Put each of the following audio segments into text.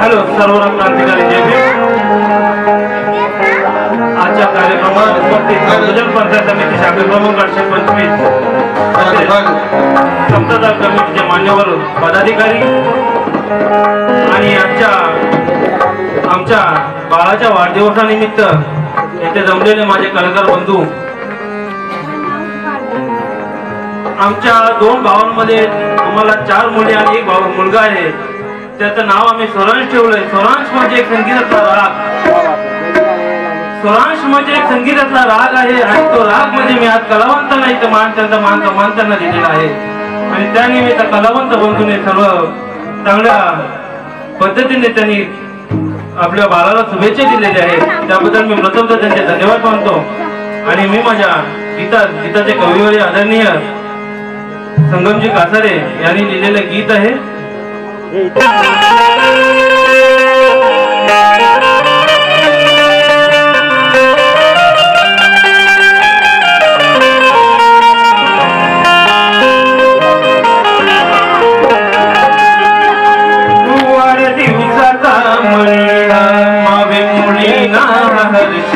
Hello सर्व क्रांतिकारी जय भीम. आजच्या कार्यक्रमात बहुजन पंचायत समिती शाखा क्रमांक 825 समता कमिटीचे मान्यवर पदाधिकारी आणि आमच्या बाळाच्या वाढदिवसानिमित्त येथे जमलेले माझे कलाकार बंधू. आमच्या 2 भावांमध्ये आम्हाला 4 मुली आणि 1 मुलगा आहे. त्याचं नाव आम्ही स्वरांश ठेवलंय. स्वरांश म्हणजे एक संगीतातला राग. स्वरांश म्हणजे एक संगीतातला राग आहे आणि तो राग म्हणजे मी आज कलावंतांना इथं त्यांचा मान त्यांना दिलेला आहे आणि त्यानिमित्त कलावंत बंधूने सर्व चांगल्या पद्धतीने त्यांनी आपल्या बाळाला शुभेच्छा दिलेल्या आहेत. त्याबद्दल मी प्रथमतः त्यांचे धन्यवाद मानतो. आणि मी माझ्या गीताचे कविवर्य आदरणीय संगमजी कासारे यांनी लिहिलेले गीत आहे. दिवसाचा म्हणा मावे मुलीना हर्ष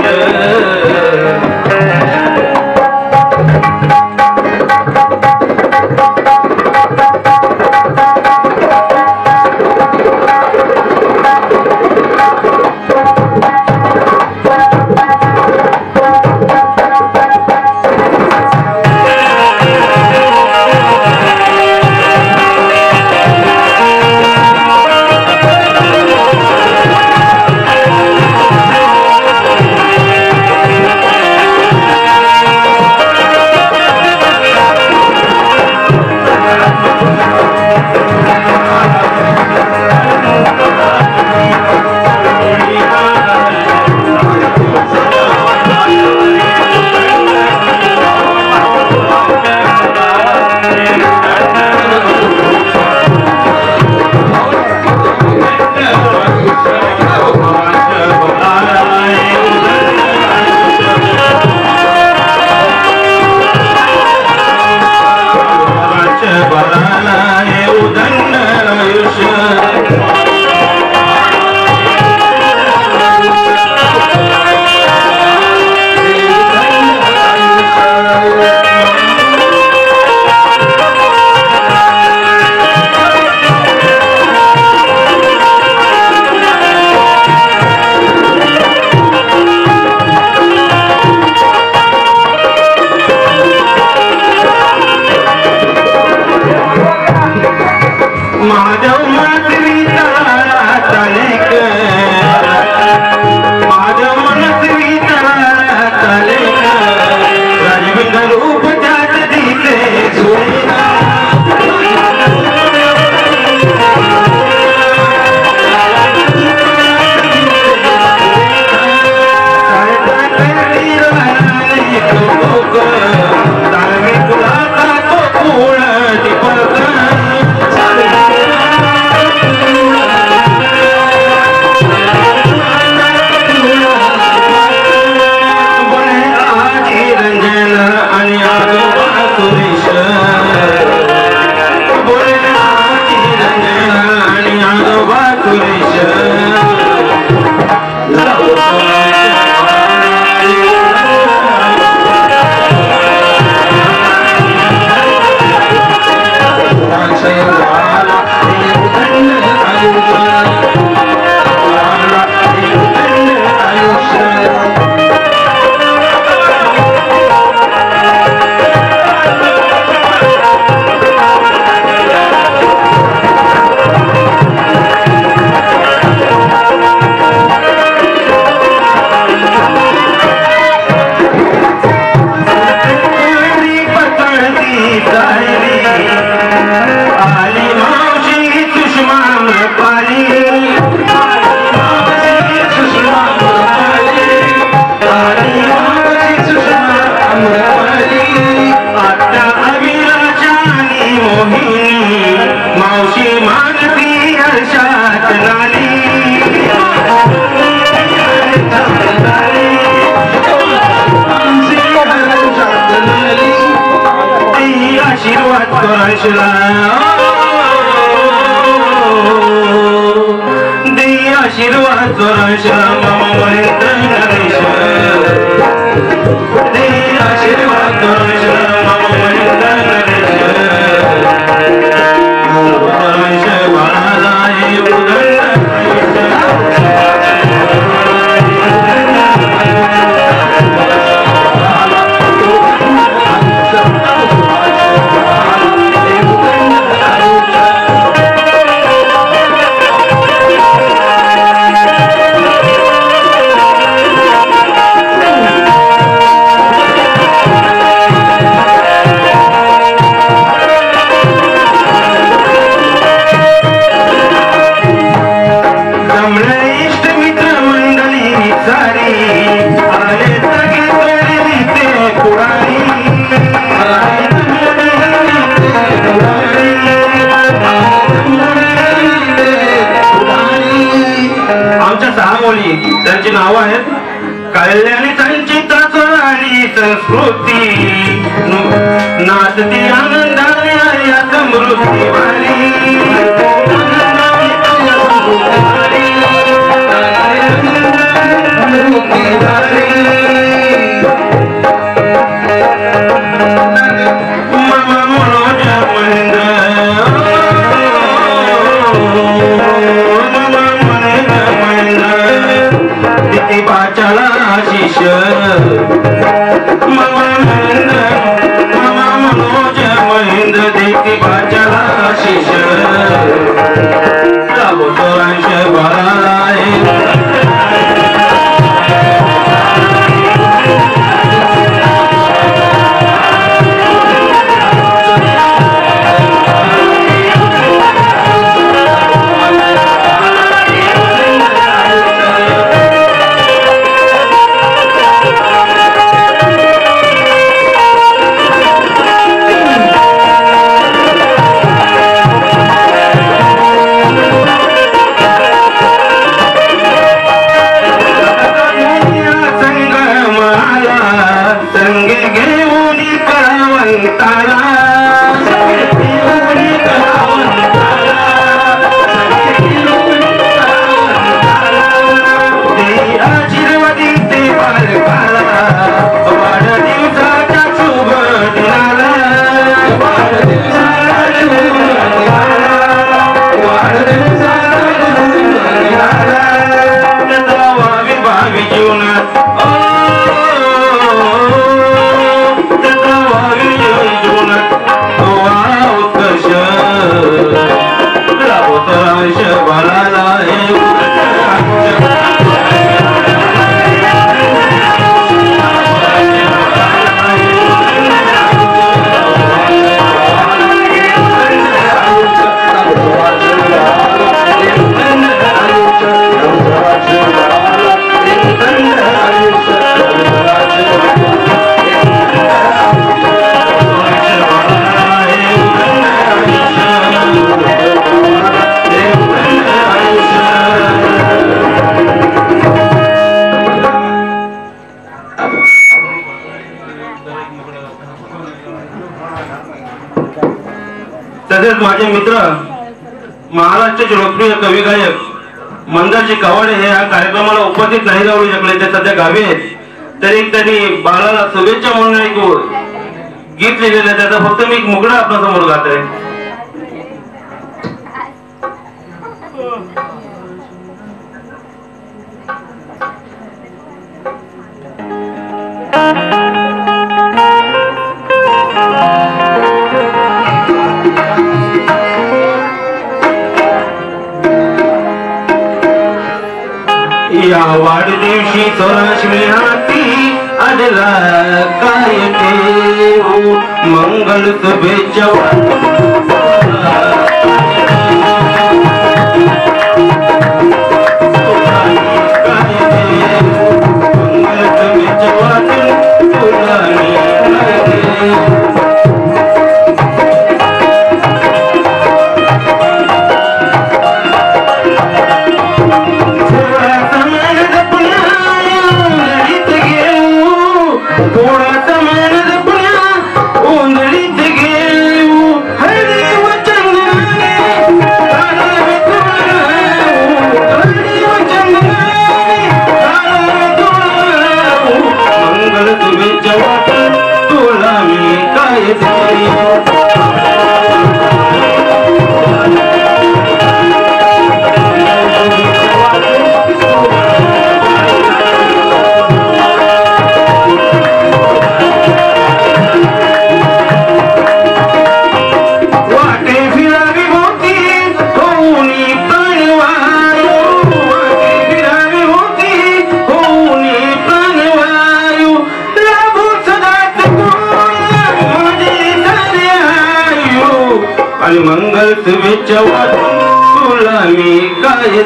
आशीर्वाद आशीर्वाद स्वरांश मम महेंद्र नरेश दे आशीर्वाद स्वरांश मम महेंद्र नरेश स्वरांश बाळाला हे उदंड त्यांची नाव आहेत कल्याणी संचिता स्वराणी संस्कृती नाचती आनंदाने या समृद्धी वाली मामा मनोज महेंद्र पाचाला आशीष मामा मनोज महेंद्र देखते पाचाला आशीष राबो स्वरांश बाळाला तसेच माझे मित्र महाराष्ट्राचे लोकप्रिय कवी गायक मंदारजी कवाडे हे या कार्यक्रमाला उपस्थित नाही राहू शकले ते सध्या गावी आहेत तरी त्यांनी बाळाला शुभेच्छा म्हणून एक गीत लिहिलेलं त्याचा फक्त मी एक मुगडा आपल्या समोर गात आहे या वाढदिवशी स्वराश्मी हाती आडला काय ठेवू मंगल शुभेच्छा शुभेच्छा वाटून तुला मी काय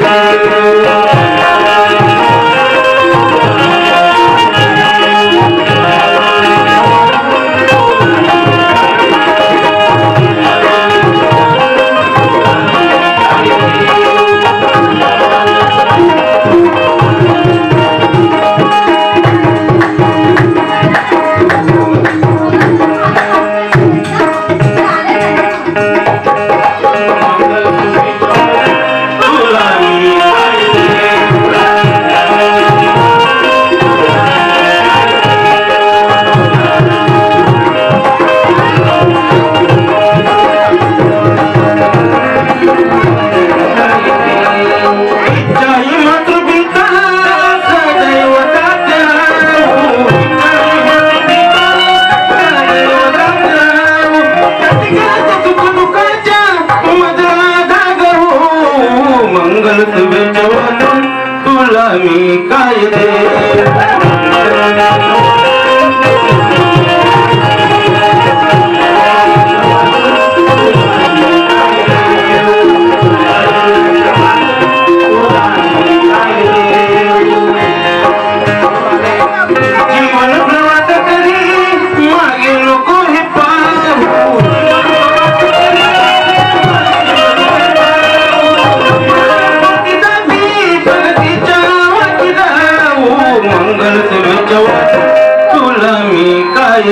शुभेच्छा वाटून तुला मी काय जीवन प्रवास करी मागे नको हे पाहू मंगल शुभेच्छा तुला मी काय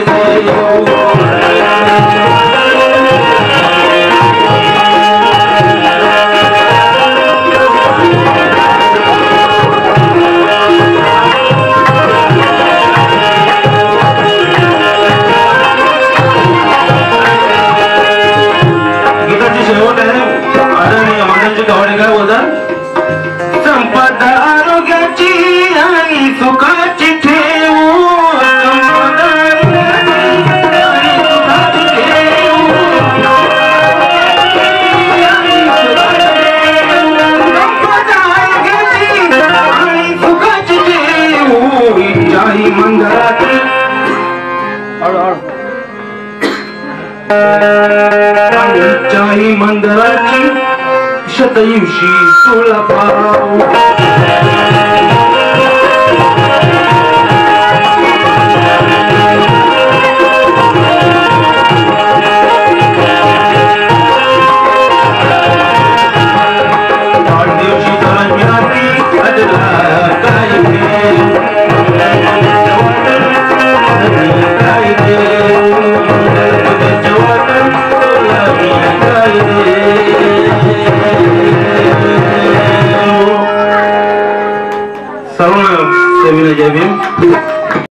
गीताची शेवट आहे आदरणीय मंडळाची कहाणी काय बोलतात संपदा आरोग्याची आणि सुखाची ठेवू आणि सुखाची ठेवू इच्छाही मंदिराची इच्छाही मंदिराची शतयुषी तुला पाहू दिवशी समज मिळाली अजला काय सर्वांना जय भीम.